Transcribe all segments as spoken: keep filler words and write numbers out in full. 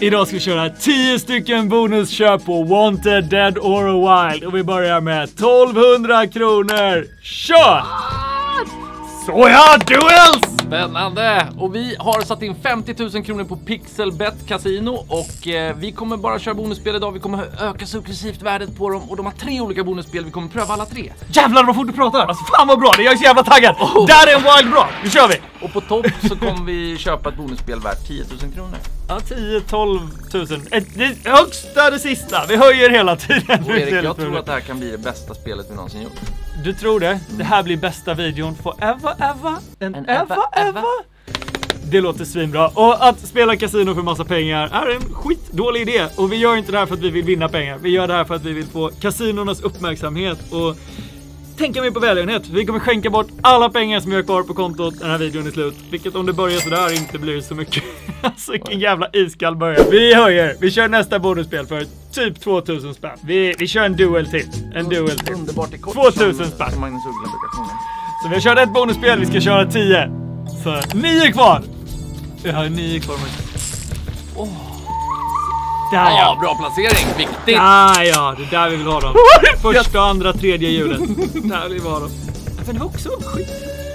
Idag ska vi köra tio stycken bonusköp på Wanted, Dead or Wild. Och vi börjar med tolvhundra kronor. Kör! Såja, duels! Spännande! Och vi har satt in femtio tusen kronor på Pixelbet Casino. Och eh, vi kommer bara köra bonusspel idag. Vi kommer öka successivt värdet på dem. Och de har tre olika bonusspel. Vi kommer pröva alla tre. Jävlar vad fort du pratar! Alltså fan vad bra, det är så jävla taggad! Oh. Där är en wild bra, nu kör vi! Och på topp så kommer vi köpa ett bonusspel värt tio tusen kronor. Ja, tio till tolv tusen. Det högsta det sista, vi höjer hela tiden. Och Erik, jag tror att det här kan bli det bästa spelet vi någonsin gjort. Du tror det? Det här blir bästa videon forever, ever, and ever, ever. Det låter svinbra. Och att spela kasino för massa pengar är en skitdålig idé. Och vi gör inte det här för att vi vill vinna pengar. Vi gör det här för att vi vill få kasinornas uppmärksamhet och tänka mer på välgörenhet. Vi kommer skänka bort alla pengar som vi har kvar på kontot när den här videon är slut. Vilket om det börjar sådär inte blir så mycket. Alltså vilken jävla iskall början. Vi höjer. Vi kör nästa bonusspel för typ tvåtusen spänn. Vi, vi kör en duel till. En duel till. Underbart i kort. tvåtusen spänn. Så vi har kört ett bonusspel. Vi ska köra tio. Så nio kvar. Vi har nio kvar. Åh. Oh. Där ja, ja, bra placering, viktigt. Ah, ja, det är där vi vill ha dem. Första, andra, tredje hjulet. Där vill vi ha dem. Men det var också skit.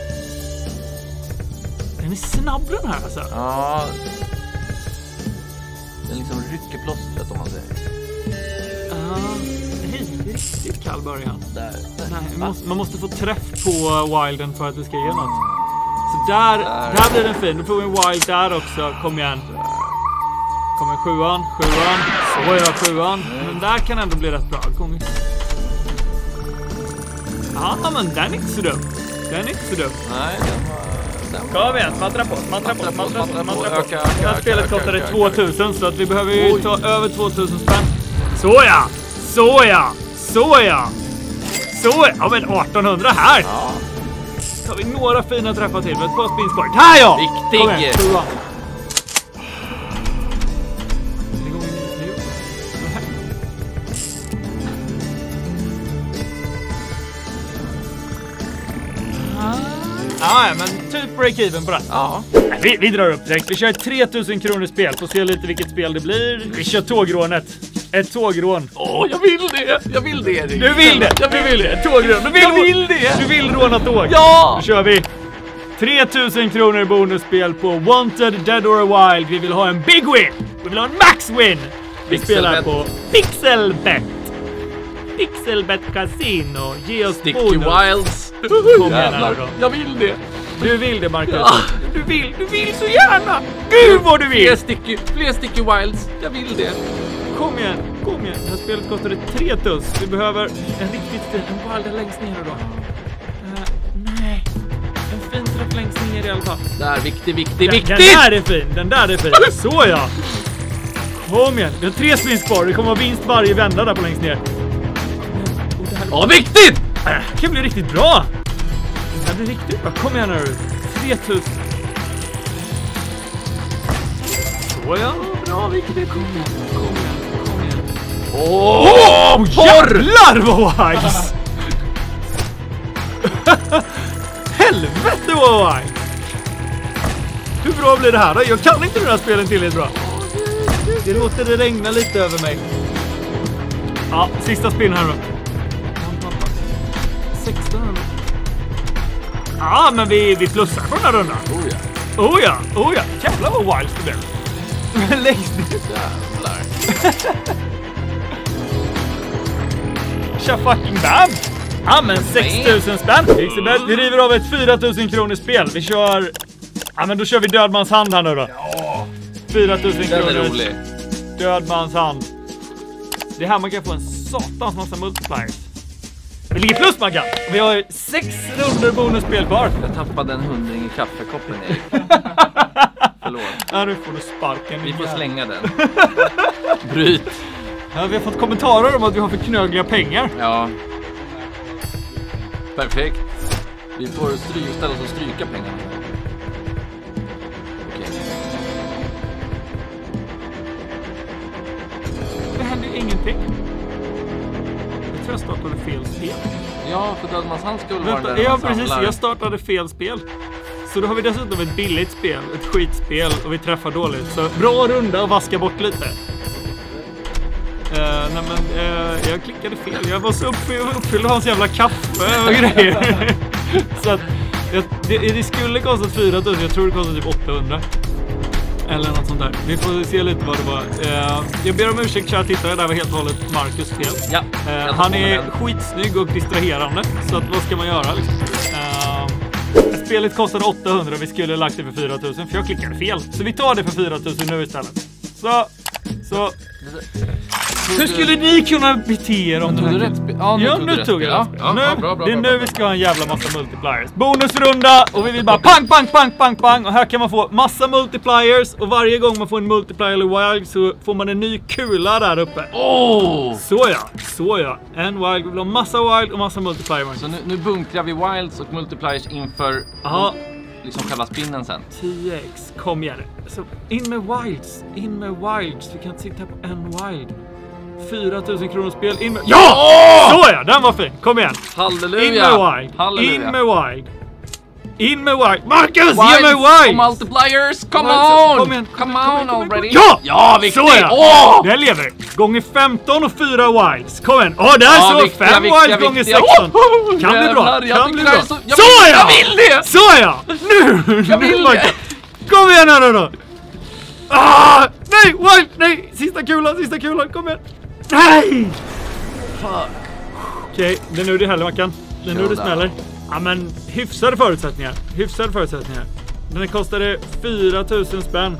Den är snabb den här alltså. Ja. Den liksom rycker plåstret om man säger. Ja, det är riktigt kall början. Där. där. Nej, man, måste, man måste få träff på wilden för att det ska ge något. Så där, där, där blir den fin. Nu får vi en wild där också. Kom igen. Kommer sjuan, sjuan. Så är jag sjuan. Men där kan ändå bli rätt bra. Kom. Ja, men den är inte så dum. Den är inte så dum. Nej, den var... Den var... Kom igen, smattra på, smattra på, smattra på, smattra på. Öka, öka, det här spelet öka, kostade öka, tvåtusen så att vi behöver ju ta över tvåtusen spänn. Såja, såja, såja. Såja, ja men artonhundra här. Ja. Så har vi några fina träffar till med ett par spins kvar. Här ja! Viktig! Kom igen, sjuan. Ja, men typ break-even på det. Ja. Vi, vi drar upp direkt. Vi kör ett tre tusen kronor spel. Får se lite vilket spel det blir. Vi kör tågrånet. Ett tågrån. Åh, oh, jag vill det! Jag vill det, Erik. Du vill det! Jag vill det! Tågrån. Du vill, jag vill det! Du vill råna tåg. Ja! Då kör vi. tre tusen kronor bonusspel på Wanted, Dead or Wild. Vi vill ha en big win. Vi vill ha en max win. Vi spelar på Pixelbet. Pixelbet Casino. Ge oss Sticky bonus. Wilds. Kom igen här då. Jag vill det. Du vill det, Marcus. Ja. Du vill, du vill så gärna. Gud vad du vill. Fler sticky, fler sticky wilds. Jag vill det. Kom igen, kom igen. Det här spelet kostade tre tuss. Vi behöver en riktigt fin, en wild längst ner då. Uh, nej. En fin träff längst ner i alla fall. Där, viktig, viktig, den, viktig. Den där är fin, den där är fin. Så ja. Kom igen, vi har tre spins kvar. Det kommer vara vinst varje vända där på längst ner. Ja, viktigt! Det kan bli riktigt bra. Det blir riktigt bra. Kom igen nu. tre tusen. Så ja, bra, viktigt. Kom igen, kom igen, kom igen. Åh, oh, jävlar vad wise! Helvete vad wise! Hur bra blir det här då? Jag kan inte den här spelen tillräckligt bra. Det låter det regna lite över mig. Ja, sista spin här då. sexton. Ja, men vi, vi plussar på den här rundan. Oh ja. Oh ja, oh ja. Jävlar vad wild det blev. Längst ner. Jävlar. Tja fucking bam. Ja, men sex tusen spänn. Vi river av ett fyra tusen kronor spel. Vi kör... Ja, men då kör vi dödmans hand här nu då. Ja. fyra tusen kronor. Den är rolig. Dödmans hand. Det är här man kan få en satans massa multipliers. Vi ligger plus, Maggan. Vi har sex runder bonusspel kvar. Jag tappade en hundring i kaffekoppen, Erik. Förlåt. Ja, nu får du sparken. Vi får slänga den. Bryt. Ja, vi har fått kommentarer om att vi har för knögliga pengar. Ja. Perfekt. Vi får stryka, ställa oss och stryka pengarna. Okej. Det händer ju ingenting. Jag tror jag startade fel spel. Ja, för Dödmans hand skulle vara Vänta, där. ja, precis. Jag startade fel spel. Så då har vi dessutom ett billigt spel, ett skitspel och vi träffar dåligt. Så bra runda och vaska bort lite. Uh, nej men uh, jag klickade fel. Jag var så uppfylld av hans jävla kaffe och grejer. Så att det, det skulle kosta fyra tusen, jag tror det kostar typ åttahundra. Eller något sånt där. Vi får se lite vad det var. Uh, jag ber om ursäkt, kära tittare. Det här var helt och hållet Marcus fel. Ja, uh, han är skitsnygg och distraherande. Så att, vad ska man göra liksom? Uh, spelet kostade åttahundra och vi skulle lagt det för fyra tusen. För jag klickade fel. Så vi tar det för fyra tusen nu istället. Så, så... Hur skulle ni kunna bete er om du rätt? Ja, nu, ja, nu tog jag det. Ja, nu, ja, bra, bra, det är nu vi ska ha en jävla massa multipliers. Bonusrunda och vi vill bara pang, pang, pang, pang, pang. Och här kan man få massa multipliers. Och varje gång man får en multiplier eller wild så får man en ny kula där uppe. Oh! Så ja, så ja. En wild, vi vill ha massa wild och massa multipliers. Så nu, nu bunkrar vi wilds och multipliers inför... Ja. Liksom själva spinnen sen. tio x, kom igen. Så in med wilds, in med wilds. Vi kan inte sitta här på en wild. fyra tusen kronor spel, in med... Ja! Oh! Så ja, den var fin, kom igen. Halleluja. In med wild, Halleluja. in med wild. In med wild. Marcus, wilds ge mig wild. Och multipliers, come wilds, on. Kom igen, come on already. Ja! Ja, viktigt. Så ja, oh! det lever. Gånger femton och fyra wilds. Kom igen, åh, oh, där ja, så viktiga, fem viktiga, wilds gånger viktiga. sexton. Oh, kan bli bra, jävlar, kan bli bra. Så, jag, så ja! Jag vill det! Så ja! Nu! Jag vill det! Kom igen här nu då! Ah! Nej, wild! Nej! Sista kulan, sista kulan, kom igen! Nej! Fuck. Okej, okay, det är nu det häller, Mackan. Det är nu det smäller. Ja, men hyfsade förutsättningar. Hyfsade förutsättningar. Den kostade fyra tusen spänn.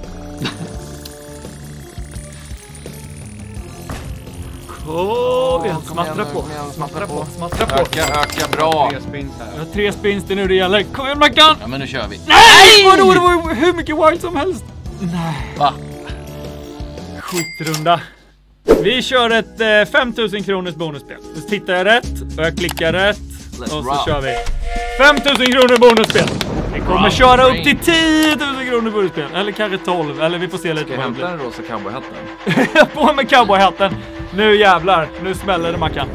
Kom igen, smattra på. Smattra på, smattra på. Öka, öka, bra. Tre spins här. Jag har tre spins, det är nu det gäller. Kom igen, Mackan! Ja, men nu kör vi. Nej! Vadå? Det var hur mycket wild som helst. Nej. Va? Skitrunda. Vi kör ett eh, fem tusen kronors bonusspel. Så tittar jag rätt och jag klickar rätt. Let's och så rock. kör vi fem tusen kronor bonusspel. Vi kommer rock köra upp till tio tusen kronor bonusspel. Eller kanske tolv. Eller vi får se lite. Ska jag hämta den rosa cowboyhatten? På med cowboyhatten. Nu jävlar. Nu smäller det, Mackan.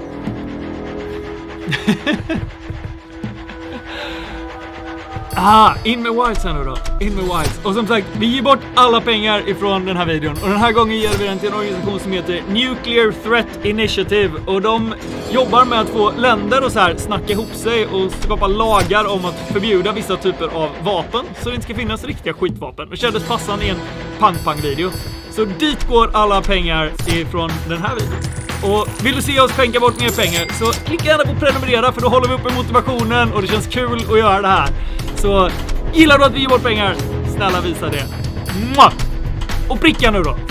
Ah, in med wilds här nu då. In med wilds. Och som sagt, vi ger bort alla pengar ifrån den här videon. Och den här gången ger vi den till en organisation som heter Nuclear Threat Initiative. Och de jobbar med att få länder och så här snacka ihop sig och skapa lagar om att förbjuda vissa typer av vapen. Så det inte ska finnas riktiga skitvapen. Och kändes passande i en pang-pang-video. Så dit går alla pengar ifrån den här videon. Och vill du se oss skänka bort mer pengar så klicka gärna på prenumerera, för då håller vi uppe motivationen och det känns kul att göra det här. Så gillar du att vi ger bort pengar, snälla visa det. Mwah! Och pricka nu då.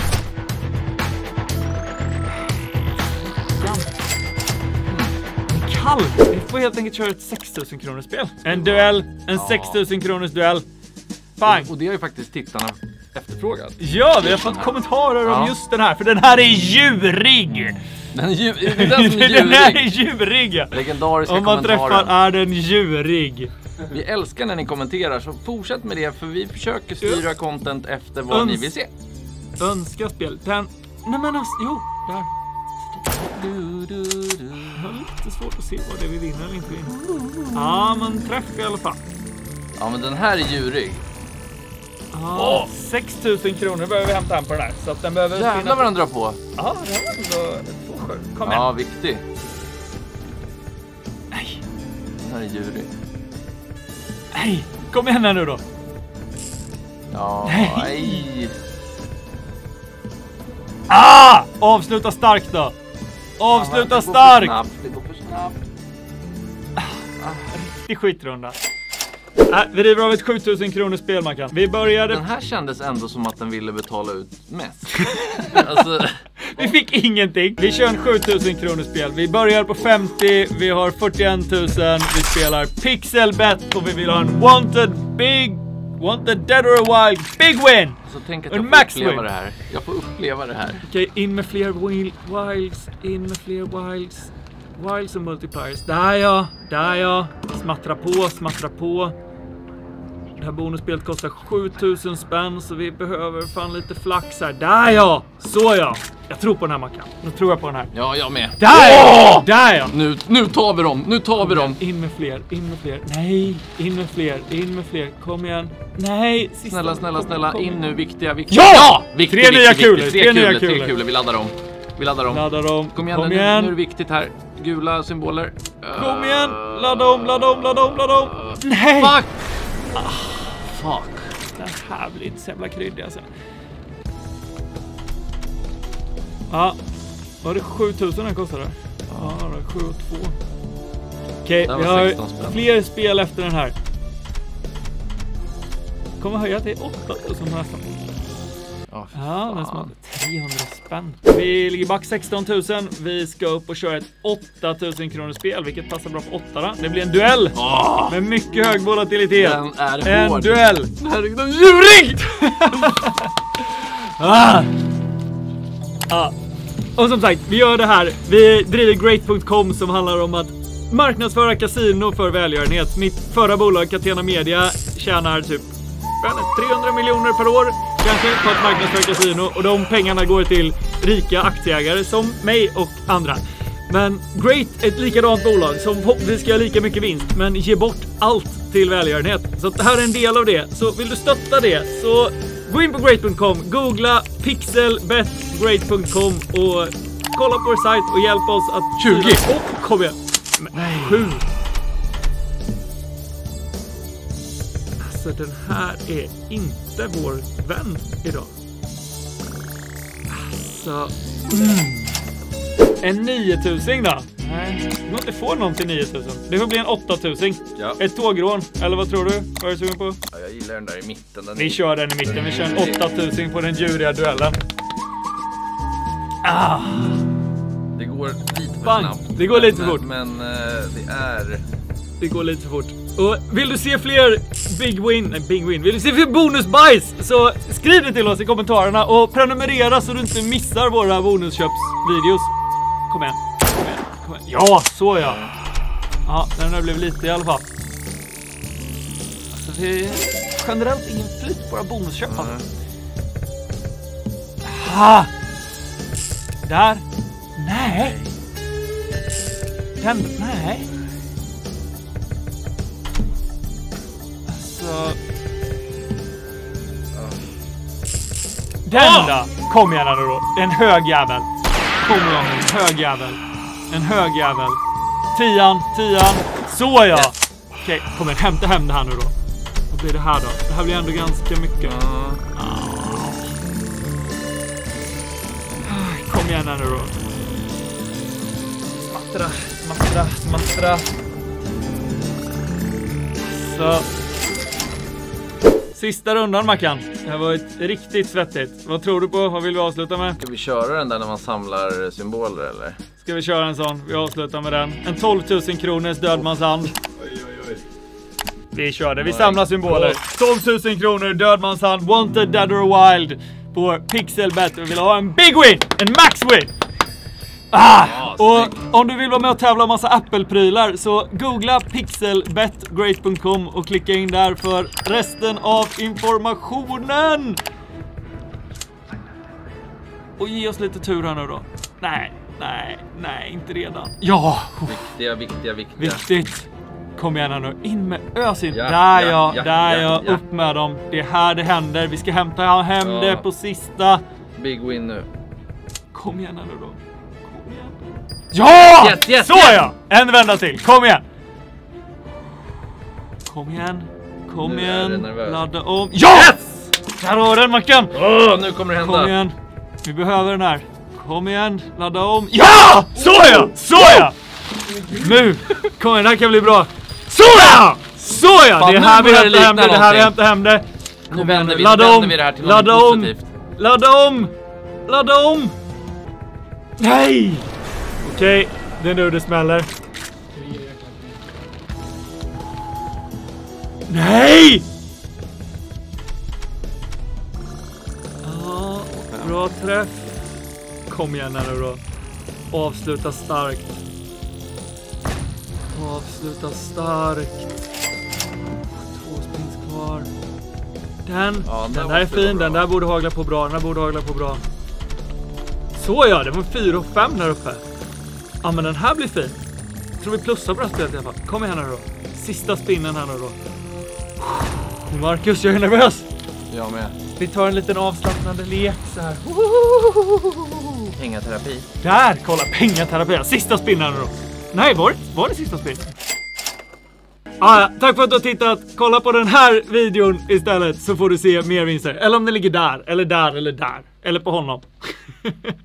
Kallt. Vi får helt enkelt köra ett sex tusen kronors spel. En duell, en ja. sex tusen kronors duell. Pang. Och, och det har ju faktiskt tittarna efterfrågat. Ja, vi har fått kommentarer ja. om just den här, för den här är djurig. Den, är dju är den, som är djurig. Den här är djurig. Legendariska om man kommentarer. träffar är den djurig. Vi älskar när ni kommenterar, så fortsätt med det, för vi försöker styra ja. content efter vad Öns ni vill se. Önska spel. Den... Nej men alltså, jo, där. Du, du, du. Det är lite svårt att se vad det vi vinner eller inte vinner. Ja, man träffar i alla fall. Ja, men den här är djurig. Ja, oh. sex tusen kronor behöver vi hämta hem på den här. Så att den behöver... Jävlar vad den drar på. Ja, det var ändå två sju. Kom igen. Ja, viktig. Nej. Den här är djurig. Nej, kom igen här nu då. Ja, nej. Ah! Avsluta starkt då. Avsluta ja, starkt. Det går för snabbt. Ah, riktig skitrunda. Äh, vi river av ett sju tusen kronor spel, man kan. Vi började... Den här kändes ändå som att den ville betala ut mest. Alltså... Vi fick ingenting. Vi kör en sju tusen kronor spel. Vi börjar på femtio. Vi har fyrtioen tusen. Vi spelar Pixelbet och vi vill ha en wanted big... Wanted dead or a wild big win. Så tänk att jag får uppleva win. det här. Jag får uppleva det här. Okej, okay, in med fler wilds. In med fler wilds. Wilds och multipliers. Där ja, där ja. Smattra på, smattra på. Det här bonusspelet kostar sjutusen spänn, så vi behöver fan lite flax här. Där ja! Så ja! Jag tror på den här mackan. Nu tror jag på den här. Ja, jag med. Där ja! Där ja! Nu, nu tar vi dem, nu tar vi dem. In med fler, in med fler. Nej, in med fler, in med fler. Kom igen. Nej, sista. Snälla, snälla, kom, snälla. kom. In nu, viktiga, viktiga. Ja! Ja! Viktig, Tre viktig, nya viktig. kulor, Tre, tre nya kulor, tre kulor. kulor. Vi laddar dem. Vi laddar dem. Ladda dem. Kom igen, Kom nu, igen. nu är det viktigt här. Gula symboler. Kom igen. Ladda om, ladda om, ladda om, ladda om. Nej! Fuck! Ah, fuck. Den här blir inte så jävla kryddig alltså. Ja. Var det sjutusen den kostade? Ja, det är sju och två. Okej, Den vi var har sexton spänn. fler spel efter den här. Kommer höja till åtta tusen nästan. Ja, fy Ja, den fan. som hade trehundra spänn. Vi ligger back sexton tusen. Vi ska upp och köra ett åtta tusen kronor spel, vilket passar bra på åtta. Då. Det blir en duell Åh, med mycket hög volatilitet. den är En hård. duell. Herregud, den är djurig! Ah. Ah. Och som sagt, vi gör det här. Vi driver great punkt com som handlar om att marknadsföra kasino för välgörenhet. Mitt förra bolag, Catena Media, tjänar typ trehundra miljoner per år kanske på att marknadsföra kasino. Och de pengarna går till rika aktieägare som mig och andra. Men Great är ett likadant bolag som förhoppningsvis ska göra lika mycket vinst, men ge bort allt till välgörenhet. Så det här är en del av det. Så vill du stötta det, så gå in på great punkt com, googla pixelbet great punkt com och kolla på vår sajt och hjälp oss att... tjugo! Och kom igen! Nej. Sju! Alltså den här är inte vår vän idag. Alltså... Mm. En niotusen då? Nej, du kommer inte få någon till niotusen. Det får bli en åttatusen. Ja. Ett tågrån, eller vad tror du? Vad är du sugen på? Ja, jag gillar den där i mitten. Den Vi är... kör den i mitten, vi kör en åttatusen på den djuriga duellen. Ah, Det går lite för Bang. snabbt. Det går lite för men, fort. Men eh, det är... det går lite för fort. Och vill du se fler big win, nej big win, vill du se fler bonusbajs, så skriv det till oss i kommentarerna och prenumerera så du inte missar våra bonusköpsvideos. Kom igen, kom igen, kom igen. Ja, så ja. Ja, den har blivit lite i alla fall. Alltså det är generellt ingen flyt på våra bonusköp. Mm. Ah! Där. Nej. Den, nej. Alltså... Den då! Kom igen nu då. En hög jävel. Kom igen nu. En hög jävel. En hög jävel. Tian, tian. Så ja! Okej, kom igen. Hämta hem det här nu då. Vad blir det här då? Det här blir ändå ganska mycket. Kom igen här nu då. Smattra, smattra, smattra. Så. Sista rundan, Mackan. Det har varit riktigt svettigt. Vad tror du på? Vad vill vi avsluta med? Ska vi köra den där när man samlar symboler eller? Ska vi köra en sån? Vi avslutar med den. En tolv tusen kronors dödmanshand. Vi kör det. Vi samlar symboler. tolv tusen kronor, dödmanshand, wanted, dead or wild på Pixelbet. Vi vill ha en big win, en max win. Ah! Ja, Och om du vill vara med och tävla om massa Apple-prylar, så googla pixelbet great punkt com och klicka in där för resten av informationen. Och ge oss lite tur här nu då. Nej, nej, nej, inte redan. Ja, Viktiga, viktiga, viktiga. viktigt. Kom igen här nu, in med ösin. Ja, där ja, ja, ja, där ja, ja, ja. upp med dem. Det är här det händer. Vi ska hämta hem Ja. det på sista. Big win nu. Kom igen här nu då. Kom igen. Ja! Yes, yes, Så yes! ja! En vända till. Kom igen. Kom igen. Kom Nu är det igen. nervöst. Ladda om. Ja! Yes! Där har den, Mackan. Åh, nu kommer det hända. Kom igen. Vi behöver den här. Kom igen. Ladda om. Ja! Så ja! Så ja! Nu. Kom igen, det här kan bli bra. Så ja! Så ja! Fan, det är nu här vi börjar det hämtar hem det. likna Det här vi någonting. hämtar hem det. Nu vänder vi, nu Ladda vänder om. vi det här till Ladda något om. positivt. Ladda om. Ladda om. Nej! Okej, det är nu det smäller. Nej! Ja, bra träff. Kom igen här nu då. Avsluta starkt. Avsluta starkt. Två spins kvar. kvar. Den, Ja, den där är fin, den där borde hagla på bra, den där borde hagla på bra. Så ja, det var fyra och fem där uppe. Ja, men den här blir fin. Jag tror vi plussar på det här spelet i alla fall. Kom igen här nu då. Sista spinnen här nu då. Marcus, jag är nervös. Jag med. Vi tar en liten avslappnande lek så här. Pengaterapi. Där, kolla, pengaterapi. Sista spinnen då. Nej, var det, var det sista spinnen? Ah, ja, tack för att du har tittat. Kolla på den här videon istället så får du se mer vinster. Eller om den ligger där, eller där, eller där. Eller på honom.